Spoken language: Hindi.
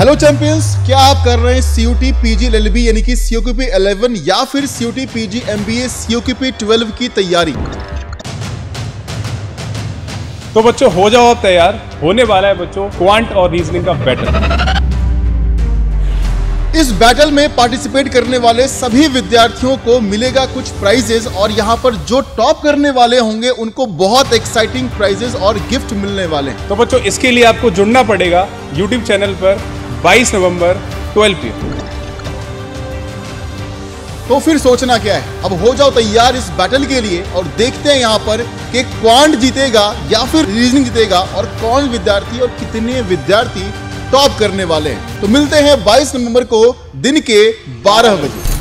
हेलो चैंपियंस, क्या आप कर रहे हैं CUT PG LLB यानी कि CUP 11 या फिर CUT PG MBA CUP 12 की तैयारी? तो बच्चों हो जाओ अब तैयार, होने वाला है बच्चों क्वांट और रीजनिंग का बैटल। इस बैटल में पार्टिसिपेट करने वाले सभी विद्यार्थियों को मिलेगा कुछ प्राइजेस और यहाँ पर जो टॉप करने वाले होंगे उनको बहुत एक्साइटिंग प्राइजेस और गिफ्ट मिलने वाले हैं। तो बच्चों इसके लिए आपको जुड़ना पड़ेगा YouTube चैनल पर 22 नवंबर 12 PM। तो फिर सोचना क्या है, अब हो जाओ तैयार इस बैटल के लिए और देखते हैं यहाँ पर कि क्वांट जीतेगा या फिर रीजनिंग जीतेगा और कौन विद्यार्थी और कितने विद्यार्थी टॉप करने वाले हैं। तो मिलते हैं 22 नवंबर को दिन के 12 बजे।